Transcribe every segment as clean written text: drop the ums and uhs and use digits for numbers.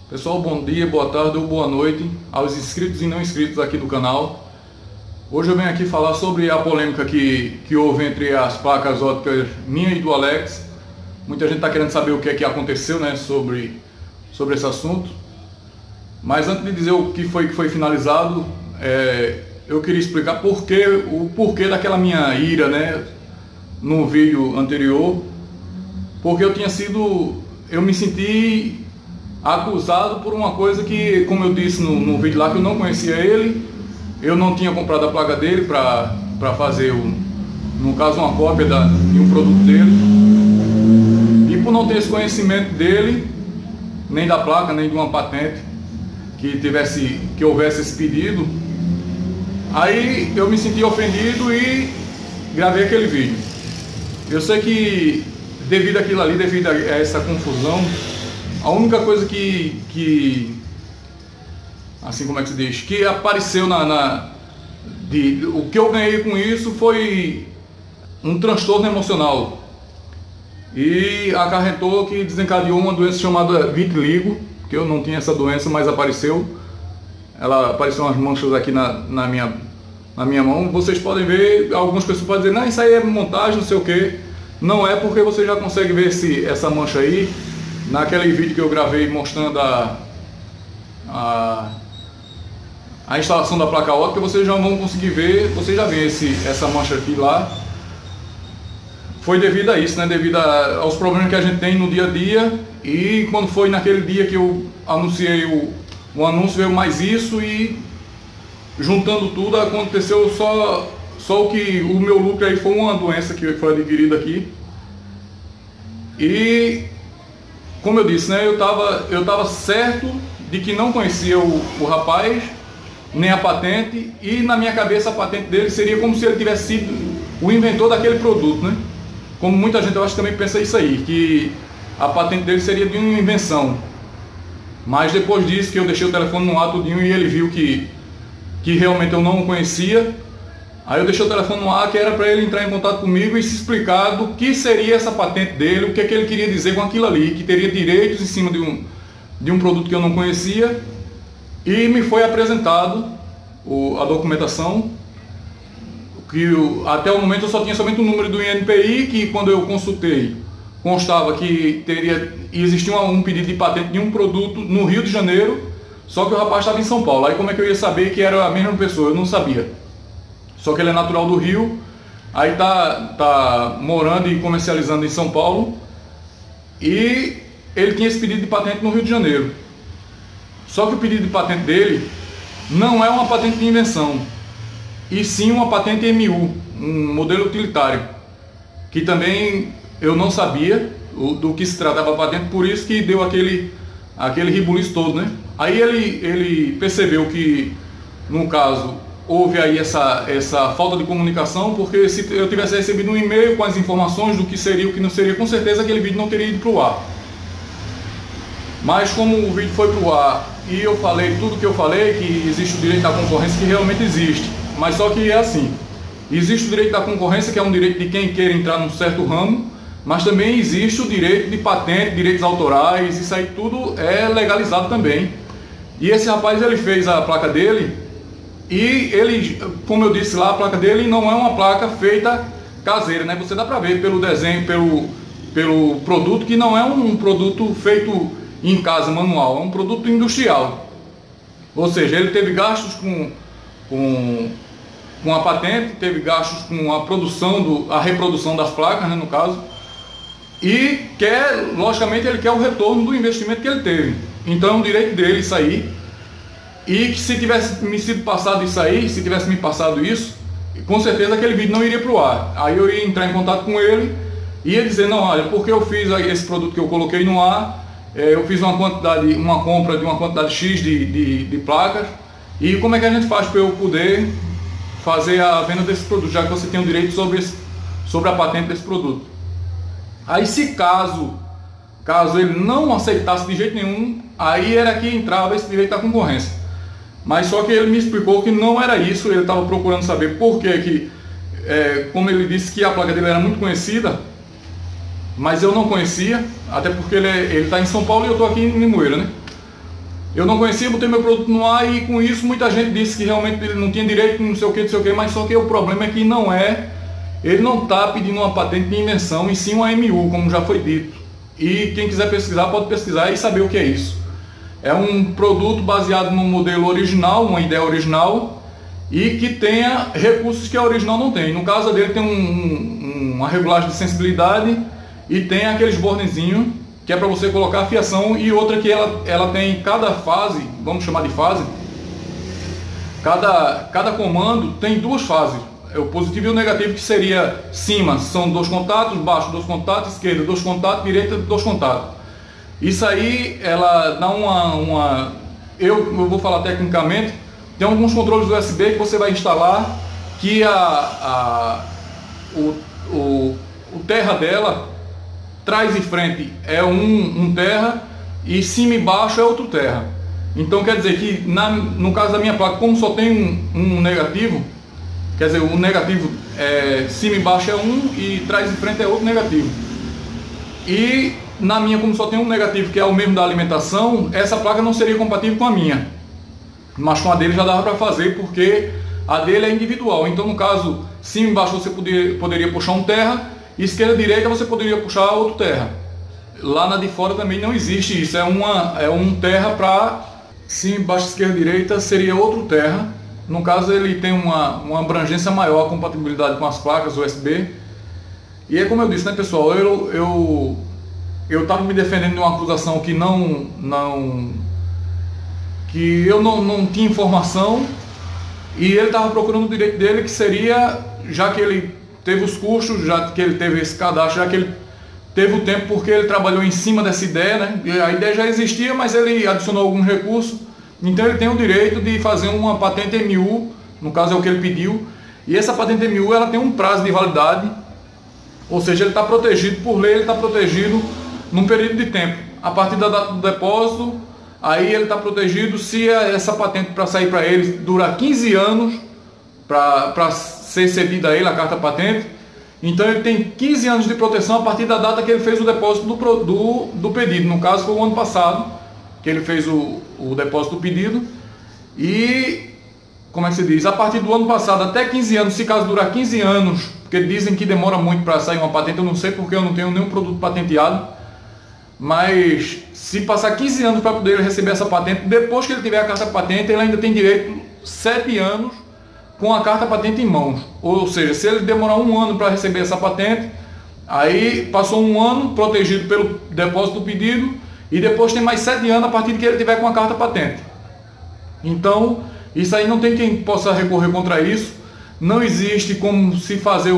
Pessoal, bom dia, boa tarde ou boa noite aos inscritos e não inscritos aqui do canal. Hoje eu venho aqui falar sobre a polêmica que houve entre as placas óticas minha e do Alex. Muita gente está querendo saber o que é que aconteceu, né, sobre esse assunto. Mas antes de dizer o que foi finalizado, eu queria explicar o porquê daquela minha ira, né, no vídeo anterior. Porque eu me senti acusado por uma coisa que, como eu disse no vídeo lá, que eu não conhecia ele, eu não tinha comprado a placa dele para fazer, no caso, uma cópia de um produto dele, e por não ter esse conhecimento dele, nem da placa, nem de uma patente que houvesse esse pedido, aí eu me senti ofendido e gravei aquele vídeo. Eu sei que devido àquilo ali, devido a essa confusão, a única coisa assim, como é que se diz, que apareceu o que eu ganhei com isso foi um transtorno emocional, e acarretou que desencadeou uma doença chamada vitiligo, que eu não tinha essa doença, mas apareceu umas manchas aqui na minha mão. Vocês podem ver, algumas pessoas podem dizer, não, isso aí é montagem, não sei o que. Não é, porque você já consegue ver essa mancha aí naquele vídeo que eu gravei mostrando a instalação da placa ótica. Vocês já vão conseguir ver, vocês já veem essa mancha aqui lá. Foi devido a isso, né? Devido aos problemas que a gente tem no dia a dia. E quando foi naquele dia que eu anunciei o anúncio, veio mais isso, e juntando tudo aconteceu só o meu lucro aí foi uma doença que foi adquirida aqui. E como eu disse, né, eu tava certo de que não conhecia o rapaz, nem a patente, e na minha cabeça a patente dele seria como se ele tivesse sido o inventor daquele produto, né? Como muita gente, eu acho, também pensa isso aí, que a patente dele seria de uma invenção. Mas depois disso, que eu deixei o telefone no ar tudinho e ele viu que realmente eu não o conhecia, aí eu deixei o telefone no ar, que era para ele entrar em contato comigo e se explicar do que seria essa patente dele, o que é que ele queria dizer com aquilo ali, que teria direitos em cima de um produto que eu não conhecia. E me foi apresentado a documentação, que até o momento eu só tinha somente o número do INPI, que quando eu consultei constava que existia um pedido de patente de um produto no Rio de Janeiro, só que o rapaz estava em São Paulo. Aí como é que eu ia saber que era a mesma pessoa? Eu não sabia. Só que ele é natural do Rio, aí tá morando e comercializando em São Paulo, e ele tinha esse pedido de patente no Rio de Janeiro. Só que o pedido de patente dele não é uma patente de invenção, e sim uma patente MU, um modelo utilitário, que também eu não sabia do que se tratava a patente, por isso que deu aquele rebuliço todo, né? Aí ele percebeu que, no caso, houve aí essa falta de comunicação, porque se eu tivesse recebido um e-mail com as informações do que seria e o que não seria, com certeza aquele vídeo não teria ido para o ar. Mas como o vídeo foi para o ar e eu falei tudo que eu falei, que existe o direito da concorrência, que realmente existe, mas só que é assim, existe o direito da concorrência, que é um direito de quem queira entrar num certo ramo, mas também existe o direito de patente, direitos autorais, isso aí tudo é legalizado também. E esse rapaz, ele fez a placa dele, e ele, como eu disse lá, a placa dele não é uma placa feita caseira, né? Você dá pra ver pelo desenho, pelo produto, que não é um produto feito em casa, manual, é um produto industrial. Ou seja, ele teve gastos com a patente, teve gastos com a reprodução das placas, né, no caso, e logicamente ele quer o retorno do investimento que ele teve. Então é um direito dele isso aí. E que se tivesse me sido passado isso aí, se tivesse me passado isso, com certeza aquele vídeo não iria para o ar. Aí eu ia entrar em contato com ele e ia dizer, não, olha, porque eu fiz esse produto que eu coloquei no ar, eu fiz uma compra de uma quantidade X de placas, e como é que a gente faz para eu poder fazer a venda desse produto, já que você tem o direito sobre a patente desse produto. Aí se caso ele não aceitasse de jeito nenhum, aí era que entrava esse direito da concorrência. Mas só que ele me explicou que não era isso, ele estava procurando saber por que, como ele disse que a placa dele era muito conhecida, mas eu não conhecia, até porque ele está em São Paulo e eu estou aqui em Limoeiro, né? Eu não conhecia, botei meu produto no ar e com isso muita gente disse que realmente ele não tinha direito, não sei o que, mas só que o problema é que não é, ele não está pedindo uma patente de invenção, e sim uma AMU, como já foi dito. E quem quiser pesquisar pode pesquisar e saber o que é isso. É um produto baseado num modelo original, uma ideia original, e que tenha recursos que a original não tem. No caso dele tem uma regulagem de sensibilidade e tem aqueles bornezinhos que é para você colocar a fiação, e outra que ela tem cada fase, vamos chamar de fase, cada comando tem duas fases, o positivo e o negativo, que seria cima são 2 contatos, baixo 2 contatos, esquerda 2 contatos, direita 2 contatos. Isso aí ela dá eu vou falar tecnicamente, tem alguns controles USB que você vai instalar, que o terra dela, trás e frente é um terra e cima e baixo é outro terra. Então quer dizer que no caso da minha placa, como só tem um negativo, quer dizer, o negativo cima e baixo é um e trás e frente é outro negativo. E na minha, como só tem um negativo que é o mesmo da alimentação, essa placa não seria compatível com a minha, mas com a dele já dava para fazer, porque a dele é individual. Então no caso, cima e baixo você poderia puxar um terra, esquerda e direita você poderia puxar outro terra. Lá na de fora também não existe isso, é um terra para cima, baixo, esquerda e direita seria outro terra. No caso ele tem uma abrangência maior, a compatibilidade com as placas USB. E é como eu disse, né, pessoal, eu estava me defendendo de uma acusação que que eu não tinha informação, e ele estava procurando o direito dele, que seria, já que ele teve os custos, já que ele teve esse cadastro, já que ele teve o tempo, porque ele trabalhou em cima dessa ideia, né? A ideia já existia, mas ele adicionou alguns recursos, então ele tem o direito de fazer uma patente MU, no caso é o que ele pediu, e essa patente MU ela tem um prazo de validade, ou seja, ele está protegido por lei, ele está protegido num período de tempo. A partir da data do depósito, aí ele está protegido se essa patente para sair para ele durar 15 anos, para ser cedida a ele a carta patente. Então ele tem 15 anos de proteção a partir da data que ele fez o depósito do pedido. No caso foi o ano passado que ele fez o depósito do pedido. E, como é que se diz? A partir do ano passado até 15 anos, se caso durar 15 anos, porque dizem que demora muito para sair uma patente, eu não sei porque eu não tenho nenhum produto patenteado, mas se passar 15 anos para poder receber essa patente, depois que ele tiver a carta patente, ele ainda tem direito 7 anos com a carta patente em mãos. Ou seja, se ele demorar 1 ano para receber essa patente, aí passou 1 ano protegido pelo depósito do pedido, e depois tem mais 7 anos a partir de que ele tiver com a carta patente. Então, isso aí não tem quem possa recorrer contra isso. Não existe como se fazer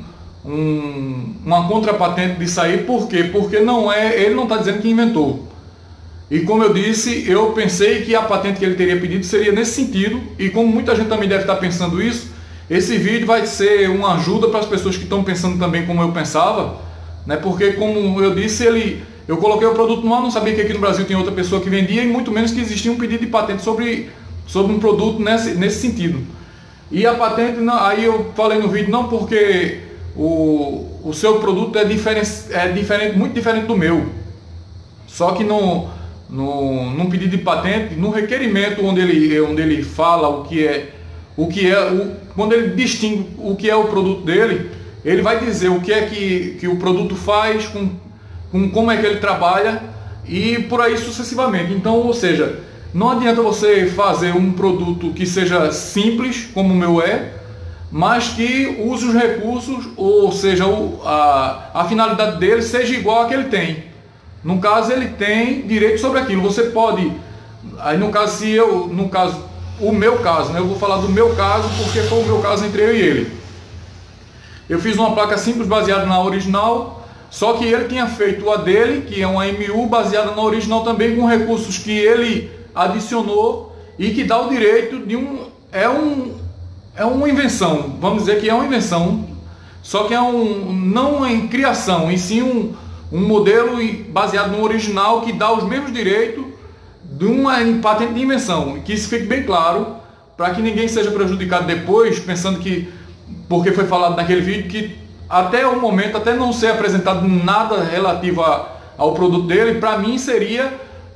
uma contrapatente disso aí. Por quê? Porque ele não está dizendo que inventou. E como eu disse, eu pensei que a patente que ele teria pedido seria nesse sentido, e como muita gente também deve estar pensando isso, esse vídeo vai ser uma ajuda para as pessoas que estão pensando também como eu pensava, né? Porque como eu disse, eu coloquei o produto no ar, não sabia que aqui no Brasil tinha outra pessoa que vendia, e muito menos que existia um pedido de patente sobre um produto nesse sentido. E a patente, aí eu falei no vídeo, não, porque o seu produto é diferente, muito diferente do meu. Só que num pedido de patente, no requerimento onde ele fala quando ele distingue o que é o produto dele, ele vai dizer o que é que o produto faz, como é que ele trabalha, e por aí sucessivamente. Então, ou seja, não adianta você fazer um produto que seja simples, como o meu mas que use os recursos, ou seja, a finalidade dele seja igual a que ele tem. No caso, ele tem direito sobre aquilo. Você pode, aí no caso, o meu caso, né? Eu vou falar do meu caso, porque foi o meu caso entre eu e ele. Eu fiz uma placa simples baseada na original, só que ele tinha feito a dele, que é uma MU baseada na original também, com recursos que ele adicionou e que dá o direito de é uma invenção, vamos dizer que é uma invenção, só que não em criação, e sim um modelo baseado no original que dá os mesmos direitos de uma patente de invenção. Que isso fique bem claro, para que ninguém seja prejudicado depois, pensando que, porque foi falado naquele vídeo, que até o momento, até não ser apresentado nada relativo ao produto dele, para mim seria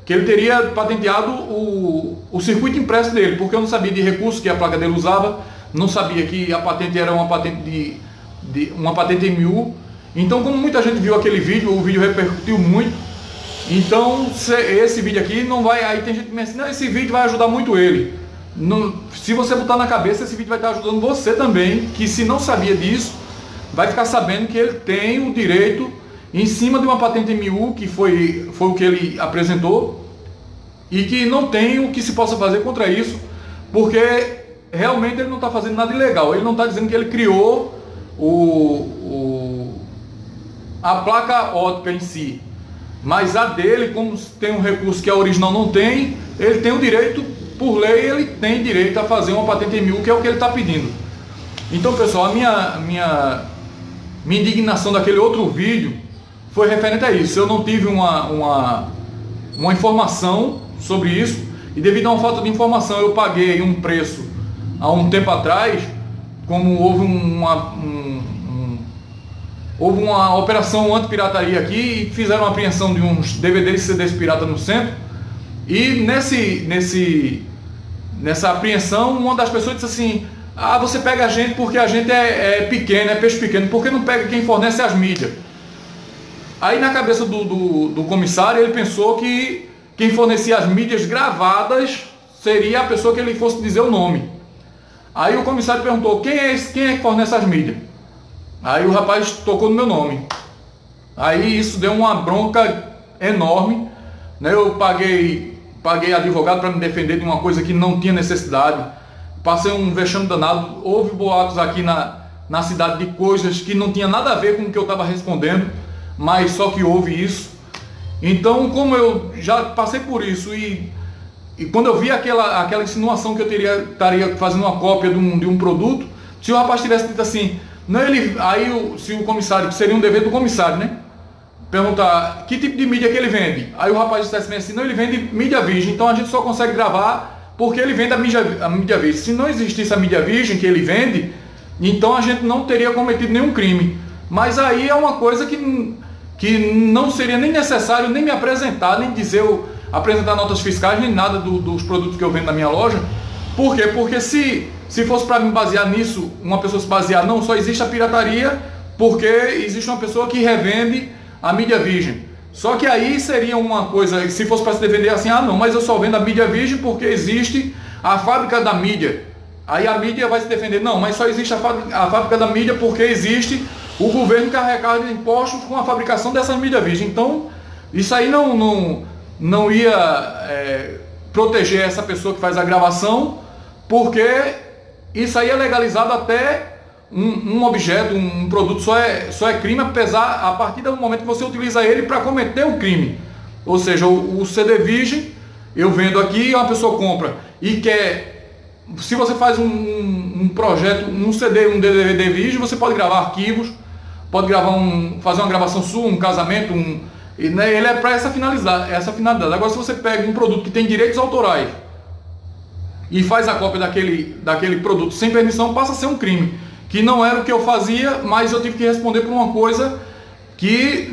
que ele teria patenteado o circuito impresso dele, porque eu não sabia de recurso que a placa dele usava, não sabia que a patente era uma patente uma patente MU. Então, como muita gente viu aquele vídeo, o vídeo repercutiu muito. Então, esse vídeo aqui não vai... Aí tem gente que me diz, não, esse vídeo vai ajudar muito ele. Não, se você botar na cabeça, esse vídeo vai estar ajudando você também, que se não sabia disso, vai ficar sabendo que ele tem o direito em cima de uma patente MU, que foi o que ele apresentou, e que não tem o que se possa fazer contra isso, porque realmente ele não está fazendo nada ilegal. Ele não está dizendo que ele criou a placa ótica em si, mas a dele, como tem um recurso que a original não tem, ele tem o direito, por lei, ele tem direito a fazer uma patente MU, que é o que ele está pedindo. Então, pessoal, a minha indignação daquele outro vídeo foi referente a isso. Eu não tive uma informação sobre isso, e devido a uma falta de informação, eu paguei um preço há um tempo atrás, como houve uma operação anti-pirataria aqui, e fizeram uma apreensão de uns DVDs e CDs pirata no centro, e nessa apreensão, uma das pessoas disse assim, ah, você pega a gente porque a gente é pequeno, é peixe pequeno, por que não pega quem fornece as mídias? Aí na cabeça do comissário, ele pensou que quem fornecia as mídias gravadas seria a pessoa que ele fosse dizer o nome. Aí o comissário perguntou, quem é que fornece as mídias? Aí o rapaz tocou no meu nome. Aí isso deu uma bronca enorme, né? Eu paguei advogado para me defender de uma coisa que não tinha necessidade. Passei um vexame danado. Houve boatos aqui na cidade de coisas que não tinha nada a ver com o que eu estava respondendo, mas só que houve isso. Então, como eu já passei por isso e quando eu vi aquela insinuação que eu estaria fazendo uma cópia de um produto, se o rapaz tivesse dito assim, não, se o comissário, que seria um dever do comissário, né? Perguntar que tipo de mídia que ele vende. Aí o rapaz dissesse assim, não, ele vende mídia virgem, então a gente só consegue gravar porque ele vende a mídia virgem. Se não existisse a mídia virgem que ele vende, então a gente não teria cometido nenhum crime. Mas aí é uma coisa que não seria nem necessário nem me apresentar, nem apresentar notas fiscais, nem nada dos produtos que eu vendo na minha loja. Por quê? Porque se fosse para me basear nisso, uma pessoa se basear, não, só existe a pirataria porque existe uma pessoa que revende a mídia virgem. Só que aí seria uma coisa, se fosse para se defender assim, ah não, mas eu só vendo a mídia virgem porque existe a fábrica da mídia. Aí a mídia vai se defender, não, mas só existe a fábrica da mídia porque existe o governo encarregado de impostos com a fabricação dessas mídias virgem. Então, isso aí não ia proteger essa pessoa que faz a gravação, porque isso aí é legalizado até um objeto, um produto só é crime a partir do momento que você utiliza ele para cometer o crime. Ou seja, o CD virgem, eu vendo aqui, uma pessoa compra e quer, se você faz um projeto, um CD, um DVD virgem, você pode gravar arquivos, pode fazer uma gravação sua, um casamento, ele é para essa finalidade. Agora, se você pega um produto que tem direitos autorais e faz a cópia daquele produto sem permissão, passa a ser um crime, que não era o que eu fazia, mas eu tive que responder por uma coisa que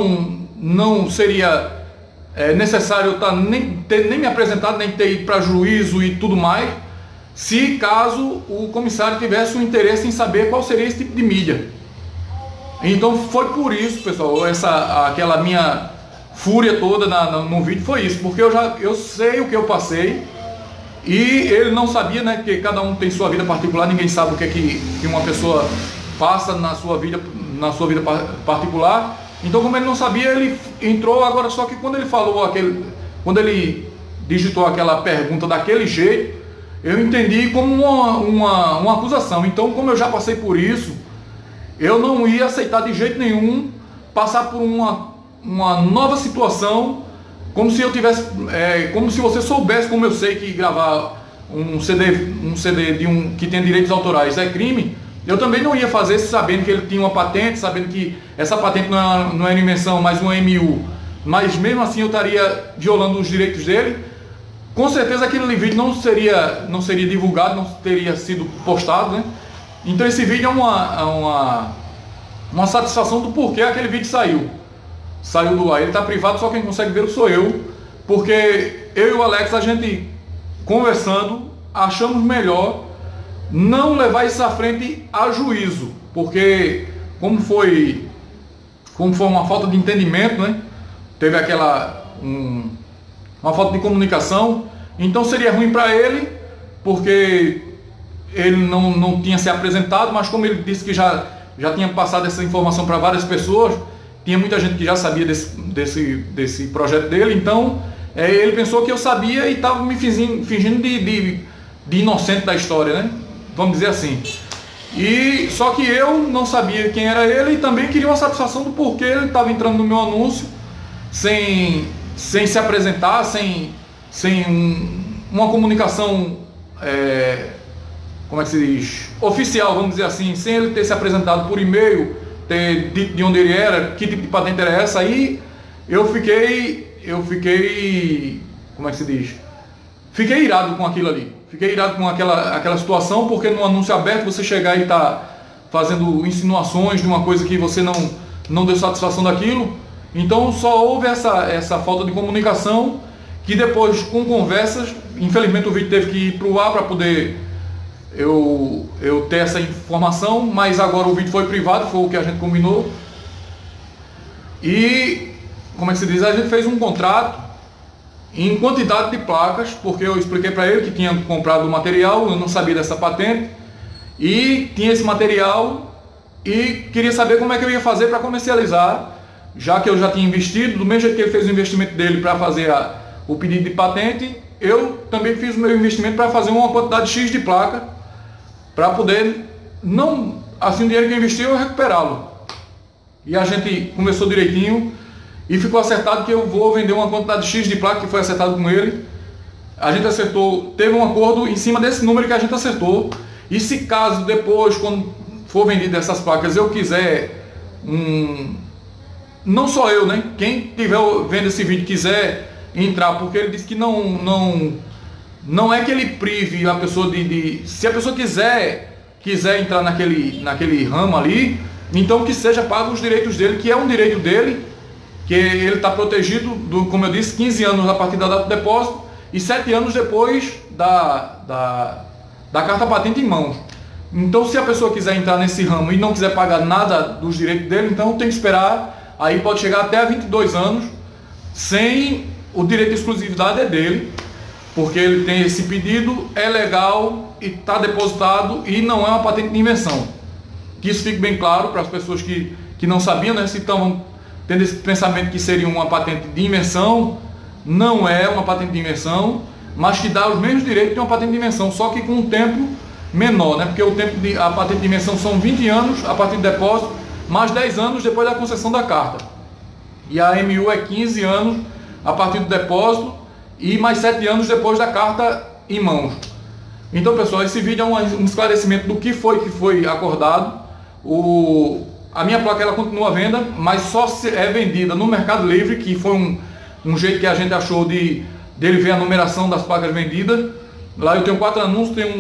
não seria necessário eu nem me apresentado, nem ter ido para juízo e tudo mais, se caso o comissário tivesse um interesse em saber qual seria esse tipo de mídia. Então foi por isso, pessoal, aquela minha fúria toda no vídeo foi isso, porque eu sei o que eu passei e ele não sabia, né, que cada um tem sua vida particular, ninguém sabe o que uma pessoa passa na sua vida particular. Então, como ele não sabia, ele entrou. Agora, só que quando ele falou quando ele digitou aquela pergunta daquele jeito, eu entendi como uma acusação. Então, como eu já passei por isso, eu não ia aceitar de jeito nenhum passar por uma nova situação, como se eu tivesse, como se você soubesse, como eu sei que gravar um CD que tem direitos autorais é crime. Eu também não ia fazer isso sabendo que ele tinha uma patente, sabendo que essa patente não é invenção, mas uma MU. Mas mesmo assim eu estaria violando os direitos dele. Com certeza aquele vídeo não seria divulgado, não teria sido postado, né? Então esse vídeo é uma satisfação do porquê aquele vídeo saiu do ar. Ele está privado, só quem consegue ver sou eu, porque eu e o Alex, a gente conversando, achamos melhor não levar isso à frente a juízo, porque como foi uma falta de entendimento, né? Teve uma falta de comunicação, então seria ruim para ele, porque ele não tinha se apresentado, mas como ele disse que já tinha passado essa informação para várias pessoas, tinha muita gente que já sabia desse projeto dele, então ele pensou que eu sabia e estava me fingindo de inocente da história, né? Vamos dizer assim. E só que eu não sabia quem era ele e também queria uma satisfação do porquê ele estava entrando no meu anúncio sem se apresentar, sem uma comunicação, como é que se diz, oficial, vamos dizer assim, sem ele ter se apresentado por e-mail, ter dito de onde ele era, que tipo de patente era essa. Aí eu fiquei, como é que se diz, fiquei irado com aquilo ali. Fiquei irado com aquela situação, porque no anúncio aberto você chegar e tá fazendo insinuações de uma coisa que você não deu satisfação daquilo. Então só houve essa falta de comunicação, que depois, com conversas, infelizmente o vídeo teve que ir para o ar para poder eu ter essa informação, mas agora o vídeo foi privado, foi o que a gente combinou. E, como é que se diz, a gente fez um contrato em quantidade de placas, porque eu expliquei para ele que tinha comprado o material, eu não sabia dessa patente, e tinha esse material e queria saber como é que eu ia fazer para comercializar, já que eu já tinha investido, do mesmo jeito que ele fez o investimento dele para fazer o pedido de patente, eu também fiz o meu investimento para fazer uma quantidade X de placa, para poder, não, assim, o dinheiro que eu investi eu recuperá-lo. E a gente conversou direitinho, e ficou acertado que eu vou vender uma quantidade X de placa, que foi acertado com ele. A gente acertou, teve um acordo em cima desse número que a gente acertou. E se caso depois, quando for vendido essas placas, eu quiser, não só eu, né? Quem tiver vendo esse vídeo quiser entrar, porque ele disse que não é que ele prive a pessoa se a pessoa quiser entrar naquele ramo ali, então que seja pago os direitos dele, que é um direito dele, que ele está protegido, como eu disse, 15 anos a partir da data do depósito e 7 anos depois da carta patente em mãos. Então, se a pessoa quiser entrar nesse ramo e não quiser pagar nada dos direitos dele, então tem que esperar, aí pode chegar até 22 anos, sem o direito de exclusividade é dele, porque ele tem esse pedido, é legal e está depositado e não é uma patente de invenção. Que isso fique bem claro para as pessoas que não sabiam, né, se estão tendo esse pensamento que seria uma patente de invenção. Não é uma patente de invenção, mas que dá os mesmos direitos de uma patente de invenção, só que com um tempo menor, né? Porque a patente de invenção são 20 anos a partir do depósito, mais 10 anos depois da concessão da carta. E a MU é 15 anos a partir do depósito e mais 7 anos depois da carta em mãos. Então, pessoal, esse vídeo é um esclarecimento do que foi acordado. A minha placa ela continua à venda, mas só é vendida no Mercado Livre, que foi um jeito que a gente achou dele ver a numeração das placas vendidas. Lá eu tenho 4 anúncios, tem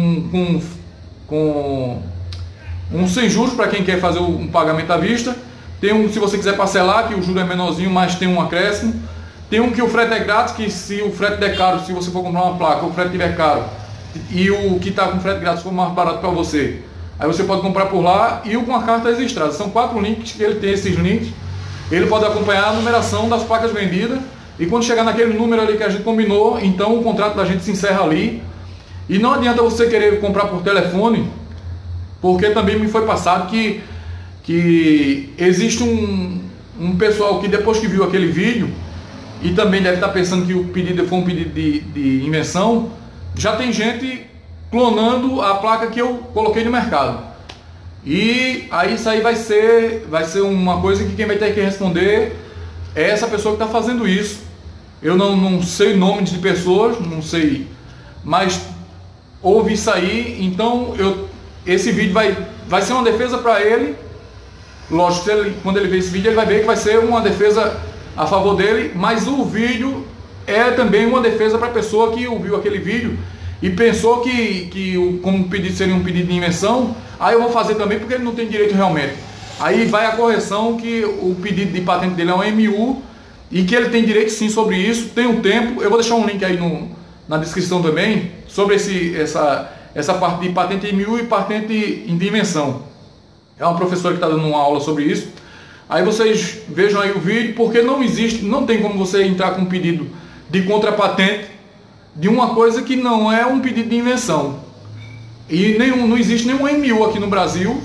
um sem juros para quem quer fazer um pagamento à vista. Tem se você quiser parcelar, que o juro é menorzinho, mas tem um acréscimo. Tem um que o frete é grátis, que se o frete der caro, se você for comprar uma placa, o frete estiver caro, e o que está com frete grátis for mais barato para você, aí você pode comprar por lá, e o com a carta registrada. São 4 links que ele tem, esses links. Ele pode acompanhar a numeração das placas vendidas. E quando chegar naquele número ali que a gente combinou, então o contrato da gente se encerra ali. E não adianta você querer comprar por telefone, porque também me foi passado que existe um pessoal que depois que viu aquele vídeo, e também deve estar pensando que o pedido foi um pedido de invenção, já tem gente clonando a placa que eu coloquei no mercado. E aí isso aí vai ser uma coisa que quem vai ter que responder é essa pessoa que está fazendo isso. Eu não sei o nome de pessoas, não sei, mas houve isso aí. Então esse vídeo vai ser uma defesa para ele. Lógico, quando ele ver esse vídeo, ele vai ver que vai ser uma defesa a favor dele, mas o vídeo é também uma defesa para a pessoa que ouviu aquele vídeo e pensou como o pedido seria um pedido de invenção, aí eu vou fazer também porque ele não tem direito realmente. Aí vai a correção que o pedido de patente dele é um MU e que ele tem direito sim sobre isso, tem um tempo. Eu vou deixar um link aí na descrição também sobre essa parte de patente em MU e patente em dimensão. É uma professora que está dando uma aula sobre isso. Aí vocês vejam aí o vídeo, porque não tem como você entrar com um pedido de contrapatente de uma coisa que não é um pedido de invenção. E não existe nenhum MU aqui no Brasil,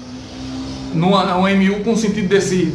um MU com sentido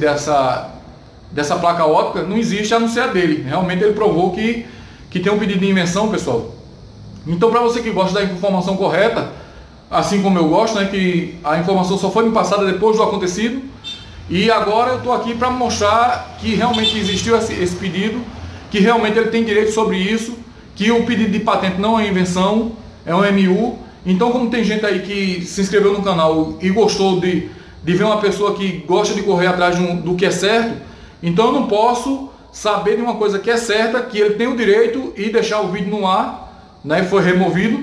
dessa placa óptica, não existe a não ser a dele. Realmente ele provou que tem um pedido de invenção, pessoal. Então, para você que gosta da informação correta, assim como eu gosto, né, que a informação só foi me passada depois do acontecido, e agora eu estou aqui para mostrar que realmente existiu esse pedido, que realmente ele tem direito sobre isso, que o pedido de patente não é invenção, é um MU. Então, como tem gente aí que se inscreveu no canal e gostou de ver uma pessoa que gosta de correr atrás do que é certo, então eu não posso saber de uma coisa que é certa, que ele tem o direito, e deixar o vídeo no ar, né, foi removido,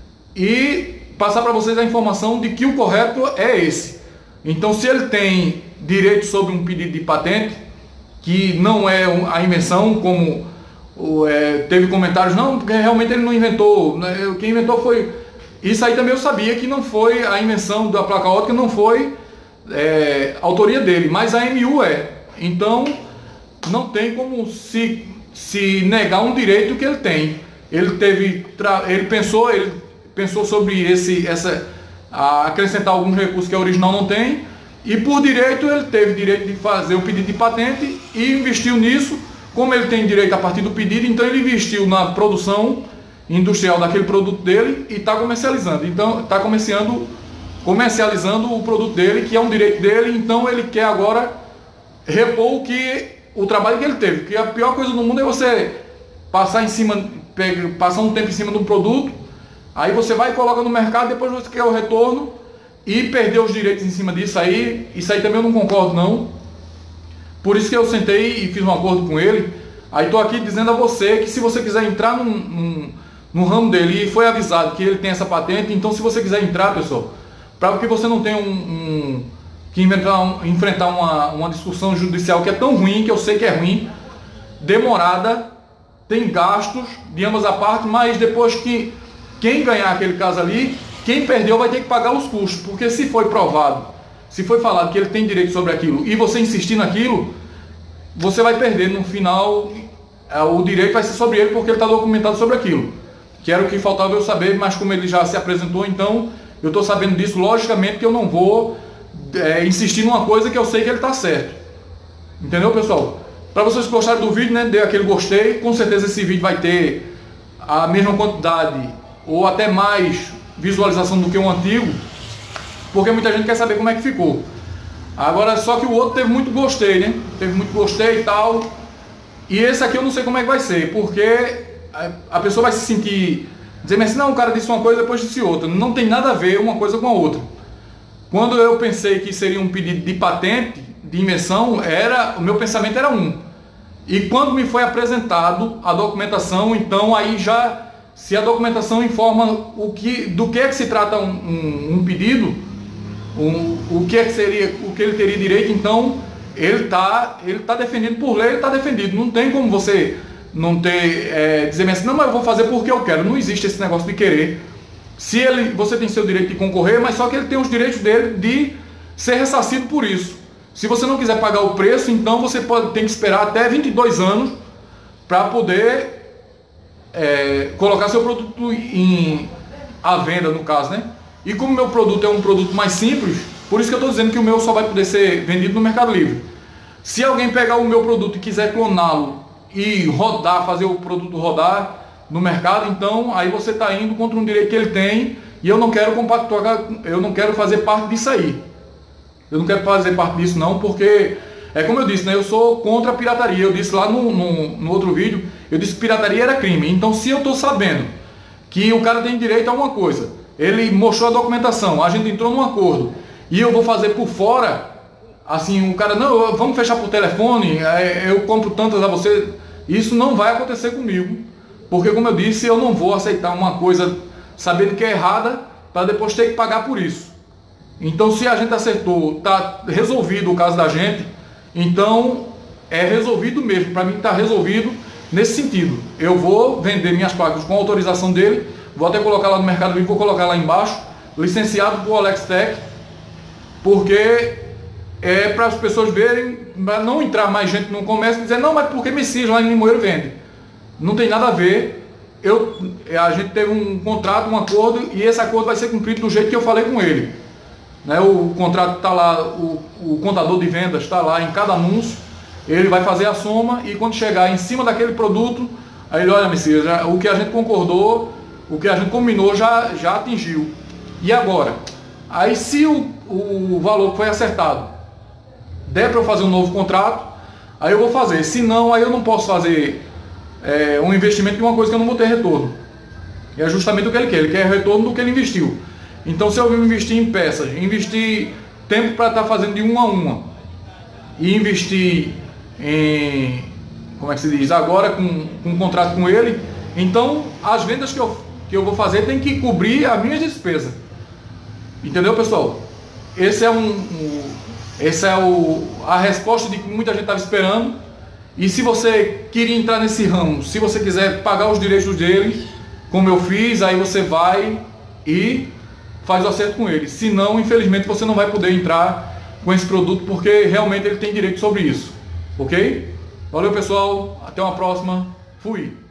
e passar para vocês a informação de que o correto é esse. Então, se ele tem direito sobre um pedido de patente, que não é a invenção, como teve comentários, não, porque realmente ele não inventou, né, quem inventou foi... Isso aí também eu sabia que não foi a invenção da placa óptica, não foi autoria dele, mas a MU é. Então, não tem como se negar um direito que ele tem. Ele pensou sobre acrescentar alguns recursos que a original não tem, e por direito ele teve direito de fazer o pedido de patente e investiu nisso. Como ele tem direito a partir do pedido, então ele investiu na produção industrial daquele produto dele e está comercializando. Então está comercializando o produto dele, que é um direito dele. Então ele quer agora repor o trabalho que ele teve. Que a pior coisa do mundo é você passar um tempo em cima de um produto, aí você vai e coloca no mercado, depois você quer o retorno e perder os direitos em cima disso aí. Isso aí também eu não concordo, não. Por isso que eu sentei e fiz um acordo com ele. Aí estou aqui dizendo a você que se você quiser entrar no ramo dele, e foi avisado que ele tem essa patente, então se você quiser entrar, pessoal, para que você não tenha que enfrentar uma discussão judicial que é tão ruim, que eu sei que é ruim, demorada, tem gastos de ambas as partes, mas depois que quem ganhar aquele caso ali, quem perdeu vai ter que pagar os custos, porque se foi provado, se foi falado que ele tem direito sobre aquilo e você insistir naquilo, você vai perder. No final, o direito vai ser sobre ele, porque ele está documentado sobre aquilo, que era o que faltava eu saber. Mas como ele já se apresentou, então eu estou sabendo disso. Logicamente que eu não vou insistir numa coisa que eu sei que ele está certo. Entendeu, pessoal? Para vocês que gostaram do vídeo, né, dê aquele gostei. Com certeza esse vídeo vai ter a mesma quantidade ou até mais visualização do que o antigo, porque muita gente quer saber como é que ficou. Agora, só que o outro teve muito gostei, né? Teve muito gostei e tal. E esse aqui eu não sei como é que vai ser, porque a pessoa vai se sentir, dizer assim, não, o cara disse uma coisa, depois disse outra. Não tem nada a ver uma coisa com a outra. Quando eu pensei que seria um pedido de patente, de invenção, o meu pensamento era um. E quando me foi apresentado a documentação, então aí já, se a documentação informa do que é que se trata um pedido, o que é que seria, o que ele teria direito, então ele tá defendido por lei, ele está defendido. Não tem como você não dizer assim, não, mas eu vou fazer porque eu quero. Não existe esse negócio de querer. Você tem seu direito de concorrer, mas só que ele tem os direitos dele de ser ressarcido por isso. Se você não quiser pagar o preço, então você tem que esperar até 22 anos para poder colocar seu produto à venda, no caso, né? E como o meu produto é um produto mais simples, por isso que eu estou dizendo que o meu só vai poder ser vendido no Mercado Livre. Se alguém pegar o meu produto e quiser cloná-lo e fazer o produto rodar no mercado, então aí você está indo contra um direito que ele tem, e eu não quero compactuar, eu não quero fazer parte disso aí. Eu não quero fazer parte disso não, porque como eu disse, né, eu sou contra a pirataria. Eu disse lá no outro vídeo, eu disse que pirataria era crime. Então, se eu estou sabendo que o cara tem direito a uma coisa, ele mostrou a documentação, a gente entrou num acordo, e eu vou fazer por fora, assim, o cara, não, vamos fechar por telefone, eu compro tantas a você, isso não vai acontecer comigo, porque como eu disse, eu não vou aceitar uma coisa sabendo que é errada, para depois ter que pagar por isso. Então, se a gente acertou, está resolvido o caso da gente, então é resolvido mesmo. Para mim está resolvido nesse sentido. Eu vou vender minhas placas com autorização dele, vou até colocar lá no Mercado Livre, vou colocar lá embaixo, licenciado por Alextec, porque é para as pessoas verem, para não entrar mais gente no comércio e dizer, não, mas por que Messias lá em Limoeiro vende? Não tem nada a ver. A gente teve um contrato, um acordo, e esse acordo vai ser cumprido do jeito que eu falei com ele. Né? O contrato está lá, o contador de vendas está lá em cada anúncio, ele vai fazer a soma e quando chegar em cima daquele produto, aí ele, olha, Messias, o que a gente concordou, o que a gente combinou já atingiu. E agora? Aí se o valor que foi acertado der para eu fazer um novo contrato, aí eu vou fazer. Se não, aí eu não posso fazer um investimento de uma coisa que eu não vou ter retorno. E é justamente o que ele quer. Ele quer retorno do que ele investiu. Então, se eu investir em peças, investir tempo para estar fazendo de uma a uma, e investir em, como é que se diz, agora com um contrato com ele, então as vendas que eu vou fazer tem que cobrir as minhas despesas. Entendeu, pessoal? Essa é a resposta de que muita gente estava esperando. E se você queria entrar nesse ramo, se você quiser pagar os direitos dele, como eu fiz, aí você vai e faz o acerto com ele. Se não, infelizmente, você não vai poder entrar com esse produto, porque realmente ele tem direito sobre isso. Ok? Valeu, pessoal. Até uma próxima. Fui.